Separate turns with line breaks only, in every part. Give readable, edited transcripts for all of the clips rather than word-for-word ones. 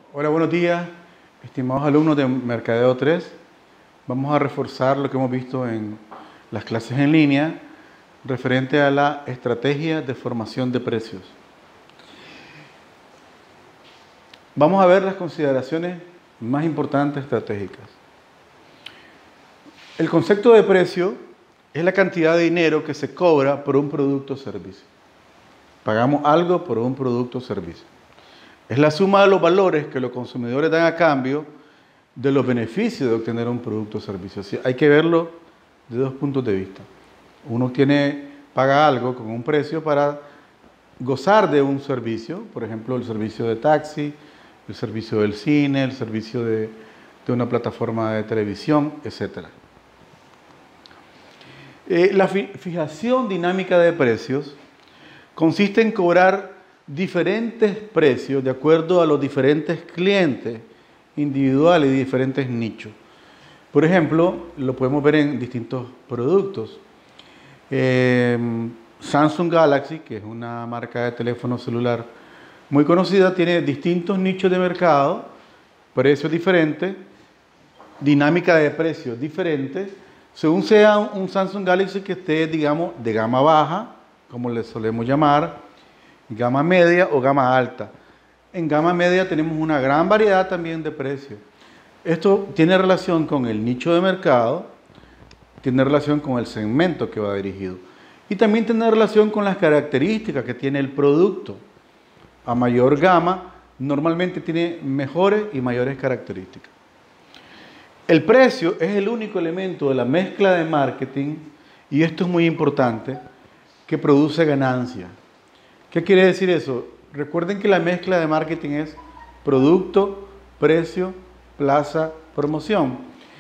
Hola, buenos días, estimados alumnos de Mercadeo 3. Vamos a reforzar lo que hemos visto en las clases en línea referente a la estrategia de formación de precios. Vamos a ver las consideraciones más importantes estratégicas. El concepto de precio es la cantidad de dinero que se cobra por un producto o servicio. Pagamos algo por un producto o servicio. Es la suma de los valores que los consumidores dan a cambio de los beneficios de obtener un producto o servicio. Así, hay que verlo de dos puntos de vista. Uno paga algo con un precio para gozar de un servicio, por ejemplo, el servicio de taxi, el servicio del cine, el servicio de una plataforma de televisión, etc. La fijación dinámica de precios consiste en cobrar diferentes precios de acuerdo a los diferentes clientes individuales y diferentes nichos. Por ejemplo, lo podemos ver en distintos productos. Samsung Galaxy, que es una marca de teléfono celular muy conocida, tiene distintos nichos de mercado, precios diferentes, dinámica de precios diferentes, según sea un Samsung Galaxy que esté, digamos, de gama baja, como le solemos llamar, gama media o gama alta. En gama media tenemos una gran variedad también de precios. Esto tiene relación con el nicho de mercado, tiene relación con el segmento que va dirigido y también tiene relación con las características que tiene el producto. A mayor gama, normalmente tiene mejores y mayores características. El precio es el único elemento de la mezcla de marketing, y esto es muy importante, que produce ganancia. ¿Qué quiere decir eso? Recuerden que la mezcla de marketing es producto, precio, plaza, promoción.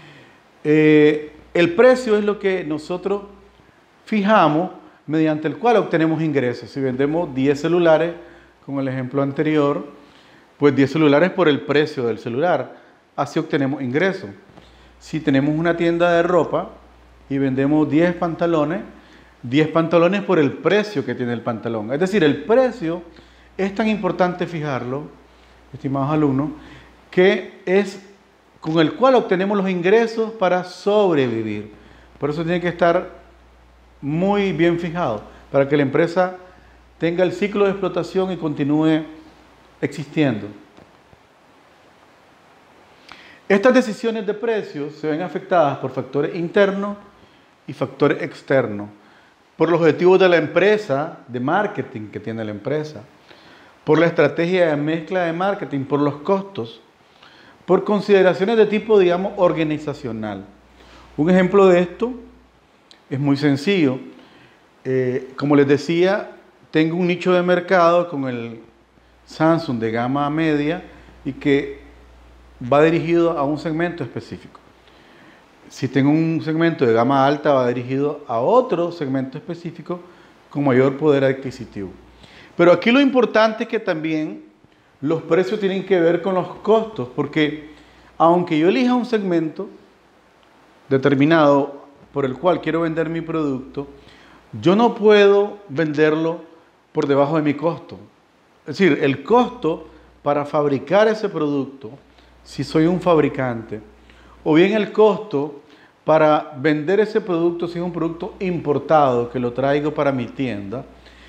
El precio es lo que nosotros fijamos mediante el cual obtenemos ingresos. Si vendemos 10 celulares, como el ejemplo anterior, pues 10 celulares por el precio del celular. Así obtenemos ingresos. Si tenemos una tienda de ropa y vendemos 10 pantalones por el precio que tiene el pantalón. Es decir, el precio es tan importante fijarlo, estimados alumnos, que es con el cual obtenemos los ingresos para sobrevivir. Por eso tiene que estar muy bien fijado, para que la empresa tenga el ciclo de explotación y continúe existiendo. Estas decisiones de precios se ven afectadas por factores internos y factores externos, por los objetivos de la empresa, de marketing que tiene la empresa, por la estrategia de mezcla de marketing, por los costos, por consideraciones de tipo, digamos, organizacional. Un ejemplo de esto es muy sencillo. Como les decía, tengo un nicho de mercado con el Samsung de gama media y que va dirigido a un segmento específico. Si tengo un segmento de gama alta, va dirigido a otro segmento específico con mayor poder adquisitivo. Pero aquí lo importante es que también los precios tienen que ver con los costos, porque aunque yo elija un segmento determinado por el cual quiero vender mi producto, yo no puedo venderlo por debajo de mi costo. Es decir, el costo para fabricar ese producto, si soy un fabricante, o bien el costo para vender ese producto si es un producto importado que lo traigo para mi tienda,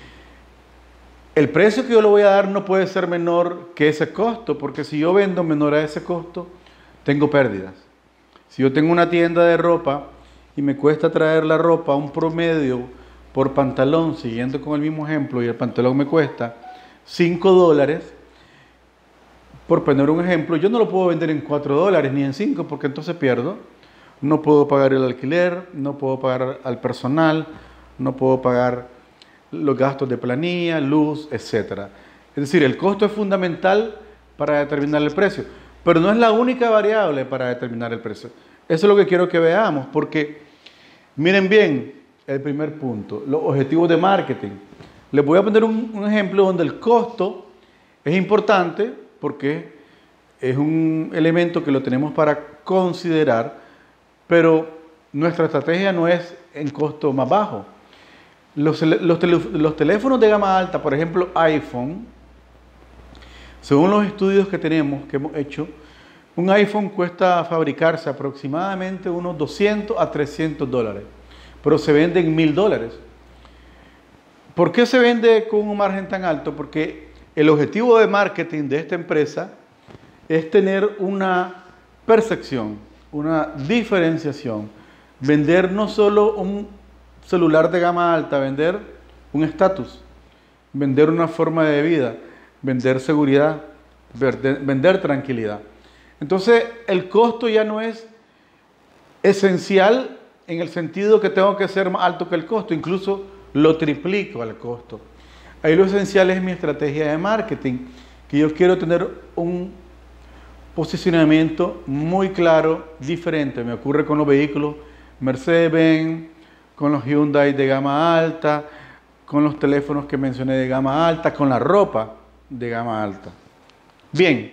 el precio que yo le voy a dar no puede ser menor que ese costo, porque si yo vendo menor a ese costo, tengo pérdidas. Si yo tengo una tienda de ropa y me cuesta traer la ropa a un promedio por pantalón, siguiendo con el mismo ejemplo, y el pantalón me cuesta $5, por poner un ejemplo, yo no lo puedo vender en $4 ni en 5 porque entonces pierdo. No puedo pagar el alquiler, no puedo pagar al personal, no puedo pagar los gastos de planilla, luz, etc. Es decir, el costo es fundamental para determinar el precio, pero no es la única variable para determinar el precio. Eso es lo que quiero que veamos, porque miren bien el primer punto, los objetivos de marketing. Les voy a poner un ejemplo donde el costo es importante, porque es un elemento que lo tenemos para considerar, pero nuestra estrategia no es en costo más bajo. Los teléfonos de gama alta, por ejemplo iPhone, Según los estudios que tenemos, que hemos hecho, un iPhone cuesta fabricarse aproximadamente unos 200 a 300 dólares, pero se vende en $1000. ¿Por qué se vende con un margen tan alto? Porque el objetivo de marketing de esta empresa es tener una percepción, una diferenciación, vender no solo un celular de gama alta, vender un estatus, vender una forma de vida, vender seguridad, vender tranquilidad. Entonces, el costo ya no es esencial en el sentido que tengo que ser más alto que el costo, incluso lo triplico al costo. Ahí lo esencial es mi estrategia de marketing, que yo quiero tener un posicionamiento muy claro, diferente. Me ocurre con los vehículos Mercedes-Benz, con los Hyundai de gama alta, con los teléfonos que mencioné de gama alta, con la ropa de gama alta. Bien,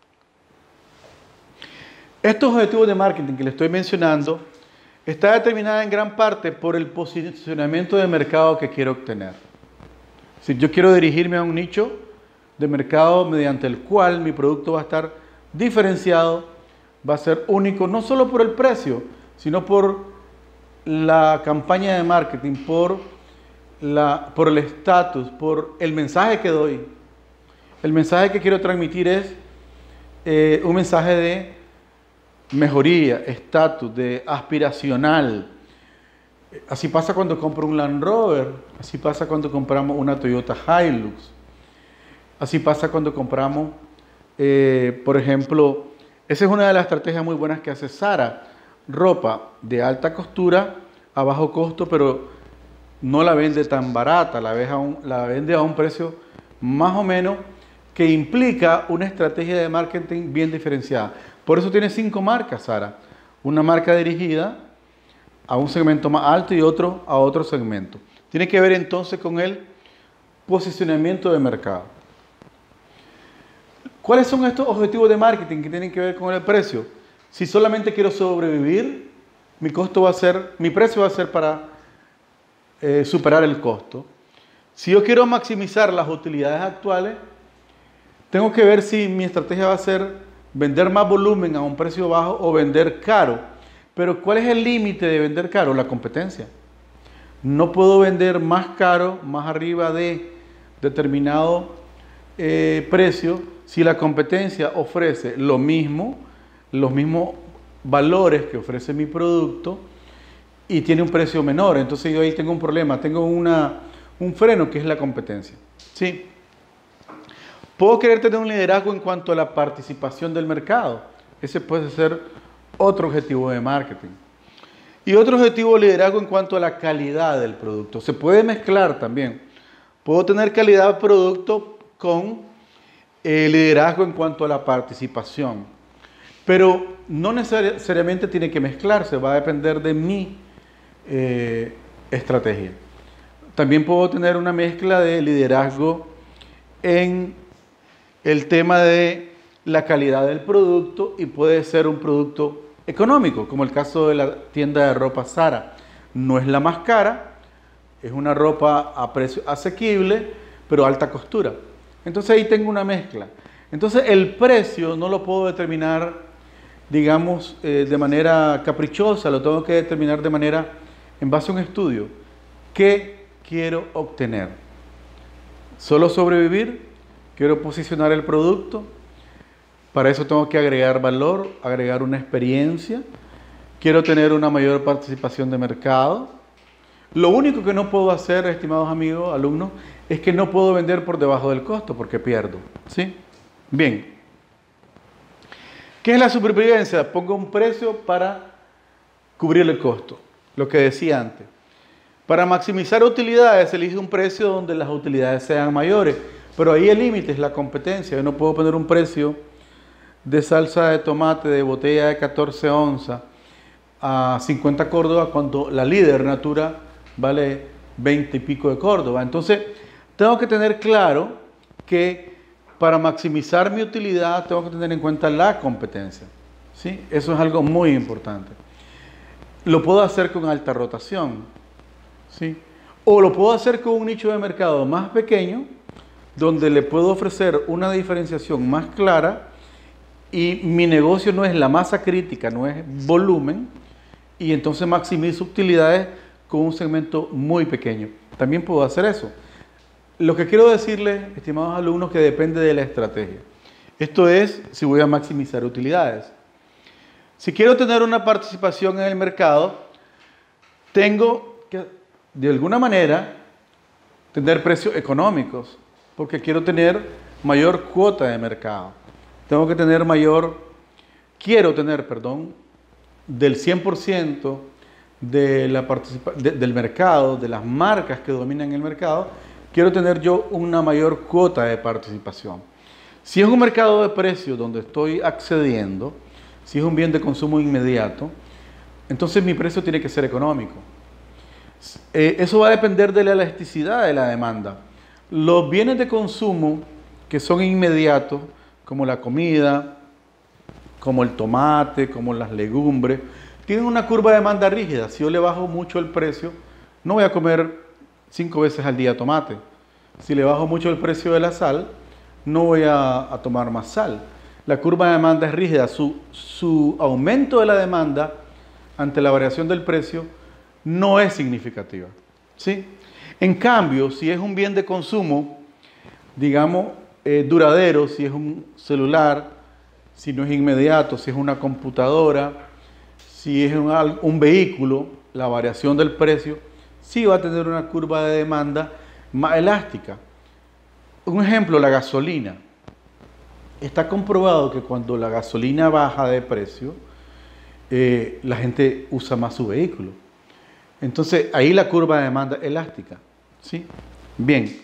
estos objetivos de marketing que les estoy mencionando está determinada en gran parte por el posicionamiento de mercado que quiero obtener. Si yo quiero dirigirme a un nicho de mercado mediante el cual mi producto va a estar diferenciado, va a ser único, no solo por el precio, sino por la campaña de marketing, por el estatus, por el mensaje que doy. El mensaje que quiero transmitir es un mensaje de mejoría, estatus, de aspiracional. Así pasa cuando compro un Land Rover, así pasa cuando compramos una Toyota Hilux, así pasa cuando compramos, por ejemplo, esa es una de las estrategias muy buenas que hace Zara, ropa de alta costura a bajo costo, pero no la vende tan barata, la vende a un precio más o menos que implica una estrategia de marketing bien diferenciada. Por eso tiene 5 marcas, Zara. Una marca dirigida a un segmento más alto y otro a otro segmento. Tiene que ver entonces con el posicionamiento de mercado. ¿Cuáles son estos objetivos de marketing que tienen que ver con el precio? Si solamente quiero sobrevivir, mi precio va a ser para superar el costo. Si yo quiero maximizar las utilidades actuales, tengo que ver si mi estrategia va a ser vender más volumen a un precio bajo o vender caro. Pero ¿cuál es el límite de vender caro? La competencia. No puedo vender más caro, más arriba de determinado precio, si la competencia ofrece los mismos valores que ofrece mi producto y tiene un precio menor. Entonces yo ahí tengo un problema, tengo un freno que es la competencia. ¿Sí? Puedo querer tener un liderazgo en cuanto a la participación del mercado. Ese puede ser otro objetivo de marketing. Y otro objetivo de liderazgo en cuanto a la calidad del producto. Se puede mezclar también. Puedo tener calidad de producto con liderazgo en cuanto a la participación. Pero no necesariamente tiene que mezclarse, va a depender de mi estrategia. También puedo tener una mezcla de liderazgo en el tema de la calidad del producto y puede ser un producto económico, como el caso de la tienda de ropa Zara. No es la más cara, es una ropa a precio asequible, pero alta costura. Entonces ahí tengo una mezcla. Entonces el precio no lo puedo determinar, digamos, de manera caprichosa, lo tengo que determinar de manera en base a un estudio. ¿Qué quiero obtener? ¿Solo sobrevivir? ¿Quiero posicionar el producto? Para eso tengo que agregar valor, agregar una experiencia. Quiero tener una mayor participación de mercado. Lo único que no puedo hacer, estimados amigos, alumnos, es que no puedo vender por debajo del costo porque pierdo. ¿Sí? Bien. ¿Qué es la supervivencia? Pongo un precio para cubrir el costo. Lo que decía antes. Para maximizar utilidades, elige un precio donde las utilidades sean mayores. Pero ahí el límite es la competencia. Yo no puedo poner un precio de salsa de tomate de botella de 14 onzas a 50 Córdoba cuando la líder Natura vale 20 y pico de Córdoba. Entonces, tengo que tener claro que para maximizar mi utilidad tengo que tener en cuenta la competencia. ¿Sí? Eso es algo muy importante. Lo puedo hacer con alta rotación. ¿Sí? O lo puedo hacer con un nicho de mercado más pequeño, donde le puedo ofrecer una diferenciación más clara y mi negocio no es la masa crítica, no es volumen, y entonces maximizo utilidades con un segmento muy pequeño. También puedo hacer eso. Lo que quiero decirles, estimados alumnos, que depende de la estrategia. Esto es si voy a maximizar utilidades. Si quiero tener una participación en el mercado, tengo que, de alguna manera, tener precios económicos, porque quiero tener mayor cuota de mercado. Tengo que tener quiero tener, perdón, del 100% del mercado, de las marcas que dominan el mercado, quiero tener yo una mayor cuota de participación. Si es un mercado de precios donde estoy accediendo, si es un bien de consumo inmediato, entonces mi precio tiene que ser económico. Eso va a depender de la elasticidad de la demanda. Los bienes de consumo que son inmediatos, como la comida, como el tomate, como las legumbres, tienen una curva de demanda rígida. Si yo le bajo mucho el precio, no voy a comer 5 veces al día tomate. Si le bajo mucho el precio de la sal, no voy a tomar más sal. La curva de demanda es rígida. Su aumento de la demanda ante la variación del precio no es significativa, ¿sí? En cambio, si es un bien de consumo, digamos, duradero, si es un celular, si no es inmediato, si es una computadora, si es un vehículo, la variación del precio sí va a tener una curva de demanda más elástica. Un ejemplo, la gasolina. Está comprobado que cuando la gasolina baja de precio, la gente usa más su vehículo. Entonces, ahí la curva de demanda es elástica, ¿sí? Bien.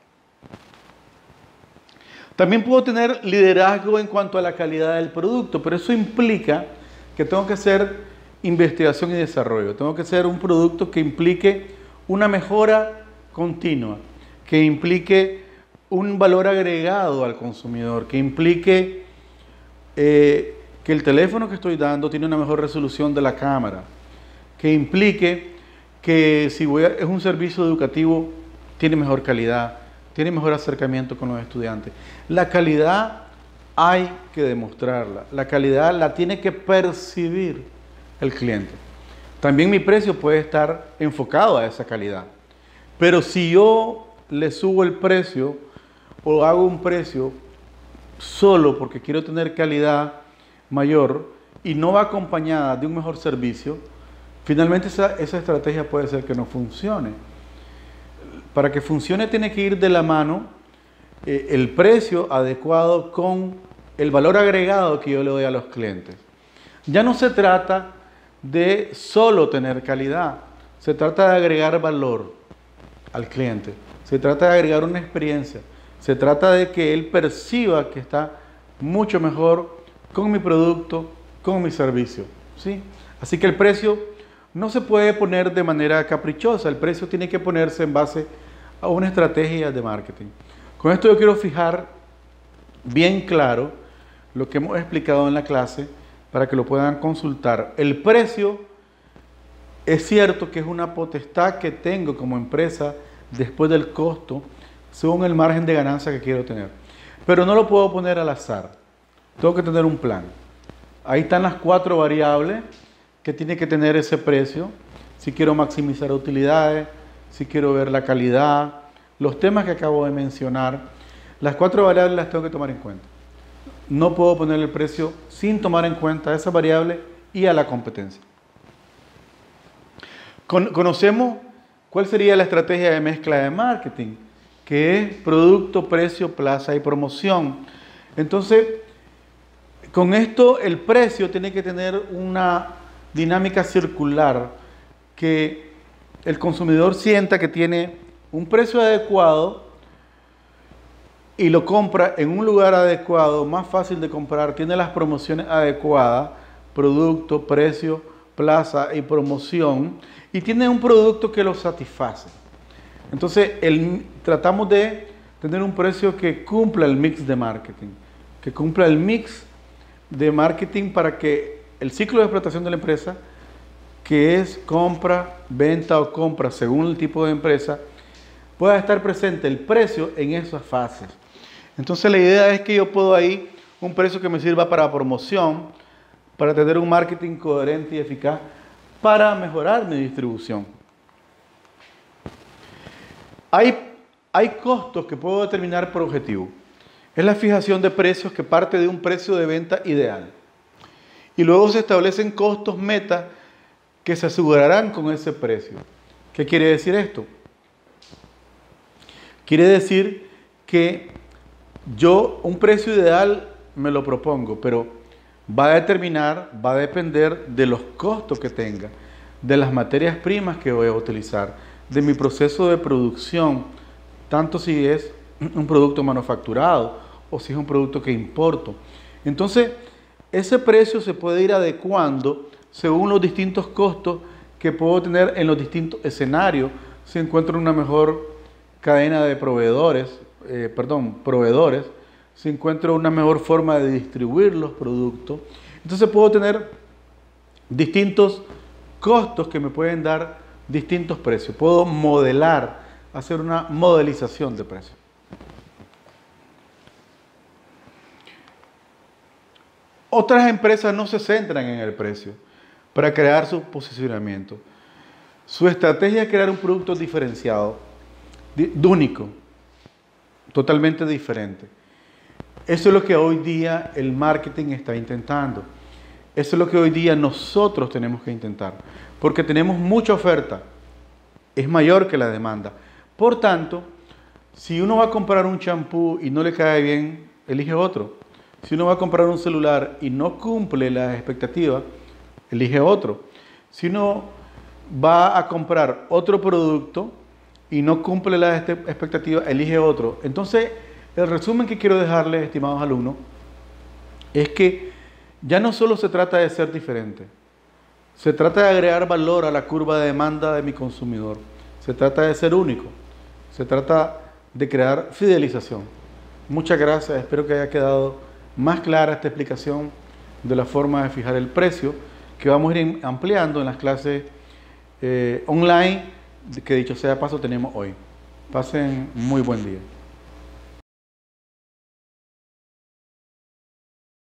También puedo tener liderazgo en cuanto a la calidad del producto, pero eso implica que tengo que hacer investigación y desarrollo. Tengo que hacer un producto que implique una mejora continua, que implique un valor agregado al consumidor, que implique que el teléfono que estoy dando tiene una mejor resolución de la cámara, que implique que si es un servicio educativo, tiene mejor calidad, tiene mejor acercamiento con los estudiantes. La calidad hay que demostrarla, la calidad la tiene que percibir el cliente. También mi precio puede estar enfocado a esa calidad, pero si yo le subo el precio o hago un precio solo porque quiero tener calidad mayor y no va acompañada de un mejor servicio, finalmente esa estrategia puede ser que no funcione. Para que funcione tiene que ir de la mano el precio adecuado con el valor agregado que yo le doy a los clientes. Ya no se trata de solo tener calidad, se trata de agregar valor al cliente, se trata de agregar una experiencia, se trata de que él perciba que está mucho mejor con mi producto, con mi servicio, ¿sí? Así que el precio no se puede poner de manera caprichosa, el precio tiene que ponerse en base a una estrategia de marketing. Con esto yo quiero fijar bien claro lo que hemos explicado en la clase para que lo puedan consultar. El precio es cierto que es una potestad que tengo como empresa después del costo, según el margen de ganancia que quiero tener. Pero no lo puedo poner al azar. Tengo que tener un plan. Ahí están las 4 variables que tiene que tener ese precio. Si quiero maximizar utilidades, si quiero ver la calidad, los temas que acabo de mencionar, las 4 variables las tengo que tomar en cuenta. No puedo poner el precio sin tomar en cuenta esa variable y a la competencia. Conocemos cuál sería la estrategia de mezcla de marketing, que es producto, precio, plaza y promoción. Entonces, con esto el precio tiene que tener una dinámica circular, que el consumidor sienta que tiene un precio adecuado y lo compra en un lugar adecuado, más fácil de comprar, tiene las promociones adecuadas, producto, precio, plaza y promoción, y tiene un producto que lo satisface. Entonces, tratamos de tener un precio que cumpla el mix de marketing, que cumpla el mix de marketing para que el ciclo de explotación de la empresa, que es compra, venta o compra según el tipo de empresa, pueda estar presente el precio en esas fases. Entonces la idea es que yo puedo ahí un precio que me sirva para promoción, para tener un marketing coherente y eficaz, para mejorar mi distribución. Hay costos que puedo determinar por objetivo. Es la fijación de precios que parte de un precio de venta ideal. Y luego se establecen costos meta que se asegurarán con ese precio. ¿Qué quiere decir esto? Quiere decir que yo un precio ideal me lo propongo, pero va a depender de los costos que tenga, de las materias primas que voy a utilizar, de mi proceso de producción, tanto si es un producto manufacturado o si es un producto que importo. Entonces, ese precio se puede ir adecuando según los distintos costos que puedo tener en los distintos escenarios. Si encuentro una mejor cadena de proveedores, si encuentro una mejor forma de distribuir los productos. Entonces puedo tener distintos costos que me pueden dar distintos precios. Puedo modelar, hacer una modelización de precios. Otras empresas no se centran en el precio para crear su posicionamiento. Su estrategia es crear un producto diferenciado, único, totalmente diferente. Eso es lo que hoy día el marketing está intentando. Eso es lo que hoy día nosotros tenemos que intentar. Porque tenemos mucha oferta. Es mayor que la demanda. Por tanto, si uno va a comprar un champú y no le cae bien, elige otro. Si uno va a comprar un celular y no cumple las expectativas, elige otro. Si uno va a comprar otro producto y no cumple las expectativas, elige otro. Entonces, el resumen que quiero dejarles, estimados alumnos, es que ya no solo se trata de ser diferente, se trata de agregar valor a la curva de demanda de mi consumidor, se trata de ser único, se trata de crear fidelización. Muchas gracias, espero que haya quedado más clara esta explicación de la forma de fijar el precio, que vamos a ir ampliando en las clases online, que dicho sea de paso tenemos hoy. Pasen muy buen día.